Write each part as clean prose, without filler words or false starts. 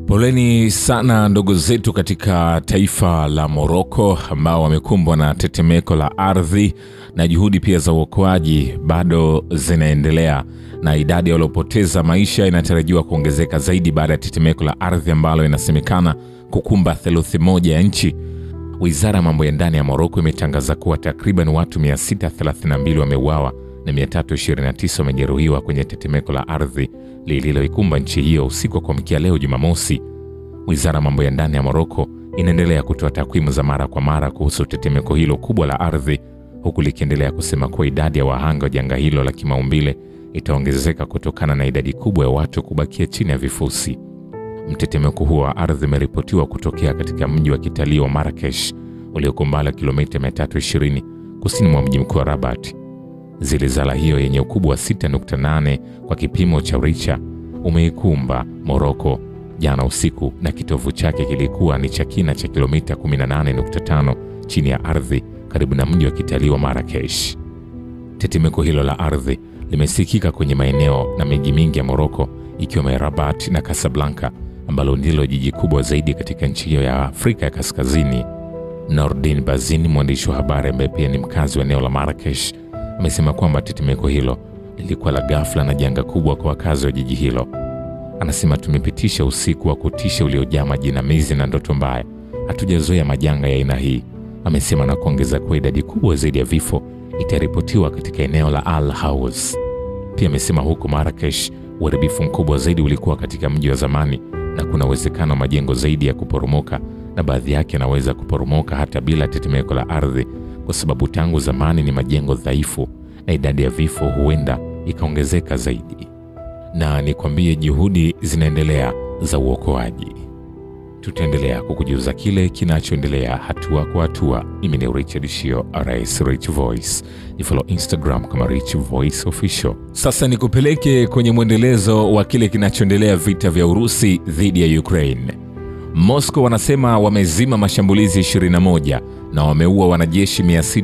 Poleni sana ndugu zetu katika taifa la Morocco ambao wamekumbwa na tetemeko la ardhi, na juhudi pia za uokoaji bado zinaendelea, na idadi ya waliopoteza maisha inatarajiwa kuongezeka zaidi baada ya tetemeko la ardhi ambalo inasemekana kukumba theluthi moja ya nchi. Wizara ya mambo ya ndani ya Morocco imetangaza kuwa takriban watu 632 wameuawa na 329 wamejeruhiwa kwenye tetemeko la ardhi lililoikumba nchi hiyo usiku wa kuamkia leo Jumamosi. Wizara ya mambo ya ndani ya Morocco inaendelea kutoa takwimu za mara kwa mara kuhusu tetemeko hilo kubwa la ardhi, huku likiendelea kusema kuwa idadi ya wahanga wa janga hilo la kimaumbile itaongezeka kutokana na idadi kubwa ya watu kubakia chini ya vifusi. Mtetemeko huo wa ardhi umeripotiwa kutokea katika mji wa kitalii wa Marrakesh ulioko mbali kilomita 320 kusini mwa mji mkuu wa Rabat. Zilizala hiyo yenye ukubwa wa 6.8 kwa kipimo cha Richter umeikumba Morocco jana usiku, na kitovu chake kilikuwa ni cha kina cha kilomita 18.5 chini ya ardhi karibu na mji wa kitalii wa Marrakesh. Tetemeko hilo la ardhi limesikika kwenye maeneo na miji mingi ya Morocco ikiwemo Rabat na Casablanca ambalo ndilo jiji kubwa zaidi katika nchi hiyo ya Afrika ya Kaskazini. Nordin Bazin, mwandishi wa habari ambaye pia ni mkazi wa eneo la Marrakesh, amesema kwamba tetemeko hilo lilikuwa la ghafla na janga kubwa kwa wakazi wa jiji hilo. Anasema, tumepitisha usiku wa kutisha uliojaa majinamizi na ndoto mbaya. Hatujazoea majanga ya aina hii, amesema, na kuongeza kuwa idadi kubwa zaidi ya vifo itaripotiwa katika eneo la Al Haouz. Pia amesema huko Marrakesh uharibifu mkubwa zaidi ulikuwa katika mji wa zamani na kuna uwezekano wa majengo zaidi ya kuporomoka, na baadhi yake yanaweza kuporomoka hata bila tetemeko la ardhi kwa sababu tangu zamani ni majengo dhaifu na idadi ya vifo huenda ikaongezeka zaidi. Na nikwambie, juhudi zinaendelea za uokoaji. Tutaendelea kukujuza kile kinachoendelea hatua kwa hatua. Mimi ni Richard Shio, RS Rich Voice. Ni follow Instagram kama Rich Voice Official. Sasa nikupeleke kwenye mwendelezo wa kile kinachoendelea, vita vya Urusi dhidi ya Ukraine. Moscow wanasema wamezima mashambulizi 21 na wameua wanajeshi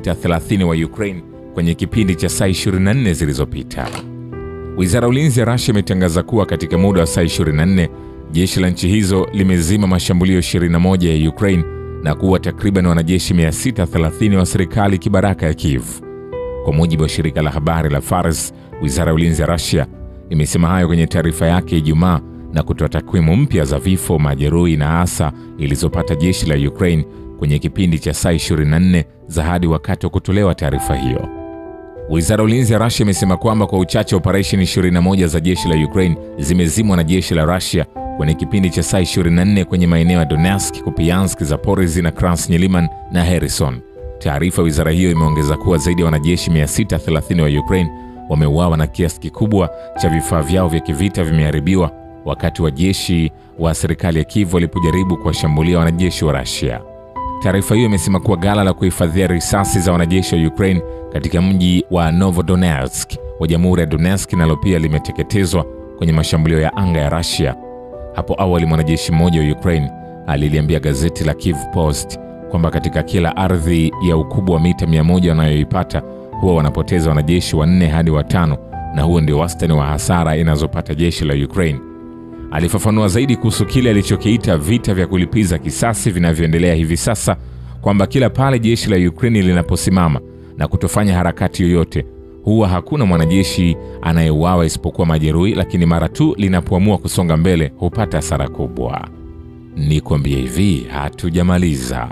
630 wa Ukraine kwenye kipindi cha saa 24 zilizopita. Wizara ya ulinzi ya Russia imetangaza kuwa katika muda wa saa 24 jeshi la nchi hizo limezima mashambulio 21 ya Ukraine na kuua takriban wanajeshi 630 wa serikali kibaraka ya Kiev. Kwa mujibu wa shirika la habari la Fars, wizara ya ulinzi ya Russia imesema hayo kwenye taarifa yake Ijumaa na kutoa takwimu mpya za vifo, majeruhi na hasa ilizopata jeshi la Ukraine kwenye kipindi cha saa 24 za hadi wakati wa kutolewa taarifa hiyo. Wizara ya ulinzi ya Russia imesema kwamba kwa uchache operation 21 za jeshi la Ukraine zimezimwa na jeshi la Russia kwenye kipindi cha saa 24 kwenye maeneo ya Donetsk, Kupiansk, Zaporizhzhia na Krasny Liman na Kherson. Taarifa ya wizara hiyo imeongeza kuwa zaidi ya wanajeshi 630 wa Ukraine wameuawa na kiasi kikubwa cha vifaa vyao vya kivita vimeharibiwa wakati wa jeshi wa serikali ya Kiev walipojaribu kuwashambulia wanajeshi wa Russia. Taarifa hiyo imesema kuwa ghala la kuhifadhia risasi za wanajeshi wa Ukraine katika mji wa Novodonetsk wa Jamhuri ya Donetsk nalo pia limeteketezwa kwenye mashambulio ya anga ya Russia. Hapo awali mwanajeshi mmoja wa Ukraine aliliambia gazeti la Kiev Post kwamba katika kila ardhi ya ukubwa wa mita 100 wanayoipata huwa wanapoteza wanajeshi 4 hadi 5, na huo ndio wastani wa hasara inazopata jeshi la Ukraine. Alifafanua zaidi kuhusu kile alichokiita vita vya kulipiza kisasi vinavyoendelea hivi sasa, kwamba kila pale jeshi la Ukraine linaposimama na kutofanya harakati yoyote, huwa hakuna mwanajeshi anayeuawa isipokuwa majeruhi, lakini mara tu linapoamua kusonga mbele hupata hasara kubwa. Nikwambie hivi, hatujamaliza.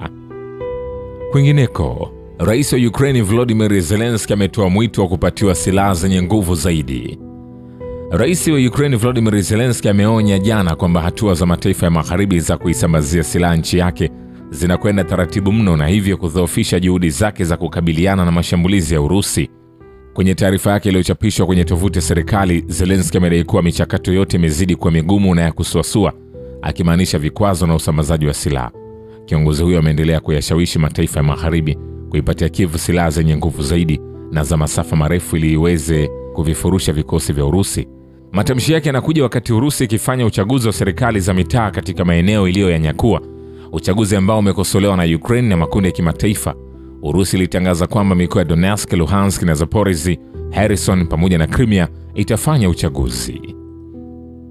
Kwingineko, Rais wa Ukraine Volodymyr Zelensky ametoa mwito wa kupatiwa silaha zenye nguvu zaidi. Rais wa Ukraine Volodymyr Zelensky ameonya jana kwamba hatua za mataifa ya magharibi za kuisambazia silaha nchi yake zinakwenda taratibu mno na hivyo kudhoofisha juhudi zake za kukabiliana na mashambulizi ya Urusi. Kwenye taarifa yake iliyochapishwa kwenye tovuti ya serikali, Zelensky amedai kuwa michakato yote imezidi kuwa migumu na ya kusuasua, akimaanisha vikwazo na usambazaji wa silaha. Kiongozi huyo ameendelea kuyashawishi mataifa ya magharibi kuipatia Kiev silaha zenye nguvu zaidi na za masafa marefu ili iweze kuvifurusha vikosi vya Urusi. Matamshi yake yanakuja wakati Urusi ikifanya uchaguzi wa serikali za mitaa katika maeneo iliyoyanyakua, uchaguzi ambao umekosolewa na Ukraine na makundi ya kimataifa. Urusi ilitangaza kwamba mikoa ya Donetsk, Luhansk na Zaporizhzhia, Kherson pamoja na Crimea itafanya uchaguzi.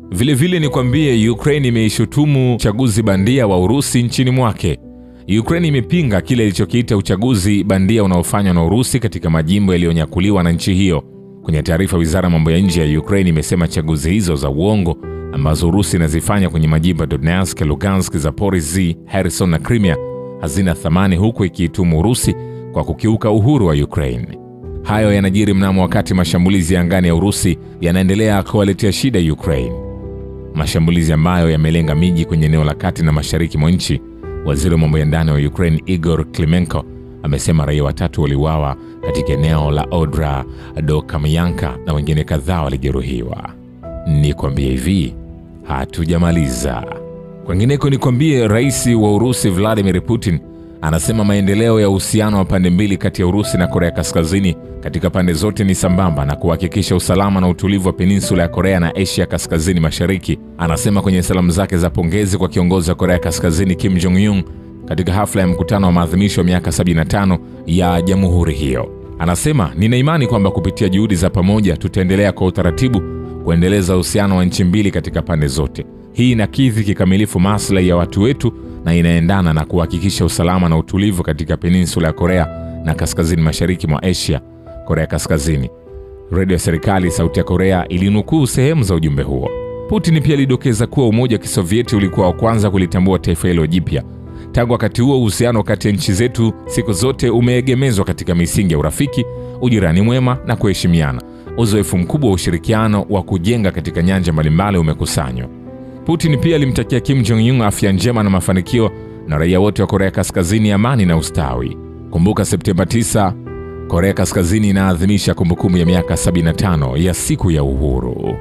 Vile nikwambie, Ukraine imeishutumu uchaguzi bandia wa Urusi nchini mwake. Ukraine imepinga kile ilichokiita uchaguzi bandia unaofanywa na Urusi katika majimbo yaliyonyakuliwa na nchi hiyo. Kwenye taarifa, wizara ya mambo ya nje ya Ukraine imesema chaguzi hizo za uongo ambazo Urusi inazifanya kwenye majimbo Donetsk, Lugansk, Zaporizhzhia, Kherson na Crimea hazina thamani, huku ikiitumu Urusi kwa kukiuka uhuru wa Ukraine. Hayo yanajiri mnamo wakati mashambulizi ya angani ya Urusi yanaendelea kuwaletea shida Ukraine. Mashambulizi ambayo yamelenga miji kwenye eneo la kati na mashariki mwa nchi. Waziri wa mambo ya ndani wa Ukraine Igor Klimenko amesema raia 3 waliuawa katika eneo la Odra do Kamyanka na wengine kadhaa walijeruhiwa. Nikwambie hivi, hatujamaliza. Kwengineko nikwambie, rais wa Urusi Vladimir Putin anasema maendeleo ya uhusiano wa pande mbili kati ya Urusi na Korea Kaskazini katika pande zote ni sambamba na kuhakikisha usalama na utulivu wa peninsula ya Korea na Asia Kaskazini Mashariki. Anasema kwenye salamu zake za pongezi kwa kiongozi wa Korea Kaskazini Kim Jong-un katika hafla ya mkutano wa maadhimisho ya miaka 75 ya jamhuri hiyo. Anasema, nina imani kwamba kupitia juhudi za pamoja tutaendelea kwa utaratibu kuendeleza uhusiano wa nchi mbili katika pande zote. Hii inakidhi kikamilifu maslahi ya watu wetu na inaendana na kuhakikisha usalama na utulivu katika peninsula ya Korea na kaskazini mashariki mwa Asia, Korea Kaskazini. Radio ya serikali Sauti ya Korea ilinukuu sehemu za ujumbe huo. Putin pia alidokeza kuwa Umoja wa Kisovieti ulikuwa wa kwanza kulitambua taifa hilo jipya. Tangu wakati huo, uhusiano kati ya nchi zetu siku zote umeegemezwa katika misingi ya urafiki, ujirani mwema na kuheshimiana. Uzoefu mkubwa wa ushirikiano wa kujenga katika nyanja mbalimbali umekusanywa. Putin pia alimtakia Kim Jong-un afya njema na mafanikio na raia wote wa Korea Kaskazini amani na ustawi. Kumbuka, Septemba 9 Korea Kaskazini inaadhimisha kumbukumbu ya miaka 75 ya siku ya uhuru.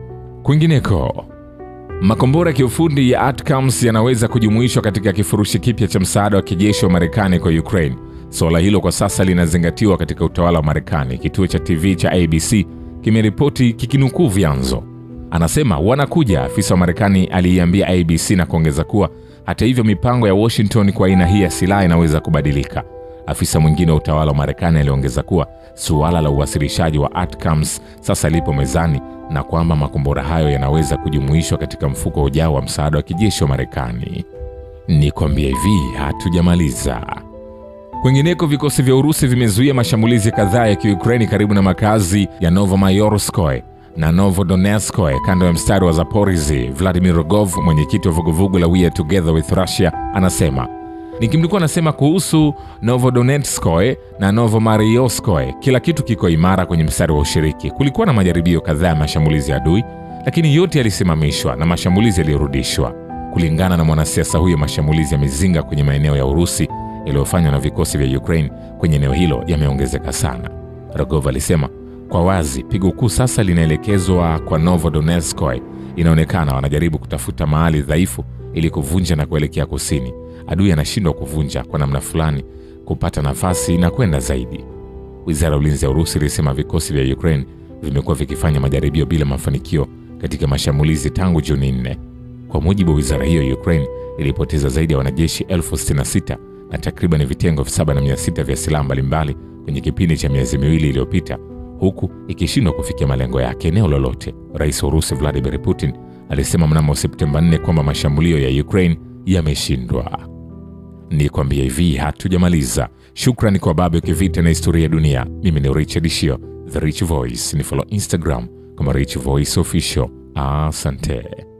Kwingineko, makombora ya kiufundi ya ATACMS yanaweza kujumuishwa katika kifurushi kipya cha msaada wa kijeshi wa Marekani kwa Ukraine. Swala hilo kwa sasa linazingatiwa katika utawala wa Marekani. Kituo cha TV cha ABC kimeripoti kikinukuu vyanzo. Anasema wanakuja, afisa wa Marekani aliiambia ABC, na kuongeza kuwa hata hivyo mipango ya Washington kwa aina hii ya silaha inaweza kubadilika. Afisa mwingine wa utawala wa Marekani aliongeza kuwa suala la uwasilishaji wa ATACMS sasa lipo mezani na kwamba makombora hayo yanaweza kujumuishwa katika mfuko ujao wa msaada wa kijeshi wa Marekani. Nikwambie hivi, hatujamaliza. Kwingineko, vikosi vya Urusi vimezuia mashambulizi kadhaa ya Kiukraini karibu na makazi ya Novomayorskoye na Novodonetskoye kando ya mstari wa Zaporizhzhia. Vladimir Rogov, mwenyekiti wa vuguvugu la We Are Together with Russia, anasema, nikimlikuwa anasema kuhusu Novodonetskoye na Novomayorskoye, kila kitu kiko imara kwenye mstari wa ushiriki. Kulikuwa na majaribio kadhaa ya mashambulizi ya adui, lakini yote yalisimamishwa na mashambulizi yalirudishwa. Kulingana na mwanasiasa huyo, mashambulizi ya mizinga kwenye maeneo ya Urusi yaliyofanywa na vikosi vya Ukraine kwenye eneo hilo yameongezeka sana. Rogov alisema, kwa wazi pigo kuu sasa linaelekezwa kwa Novodonetskoye. Inaonekana wanajaribu kutafuta mahali dhaifu ili kuvunja na kuelekea kusini. Adui anashindwa kuvunja kwa namna fulani, kupata nafasi na kwenda zaidi. Wizara ya Ulinzi ya Urusi ilisema vikosi vya Ukraine vimekuwa vikifanya majaribio bila mafanikio katika mashambulizi tangu Juni 4. Kwa mujibu wa wizara hiyo, Ukraine ilipoteza zaidi ya wanajeshi 66,000 na takriban vitengo 7,600 vya silaha mbalimbali kwenye kipindi cha miezi miwili iliyopita, huku ikishindwa kufikia malengo yake eneo lolote. Rais wa Urusi Vladimir Putin alisema mnamo Septemba 4 kwamba mashambulio ya Ukraine yameshindwa. Nikwambie hivi, hatujamaliza. Shukrani kwa babu ya kivita na historia ya dunia. Mimi ni Richard Shio, The Rich Voice. Ni follow Instagram kama Rich Voice Official. Asante.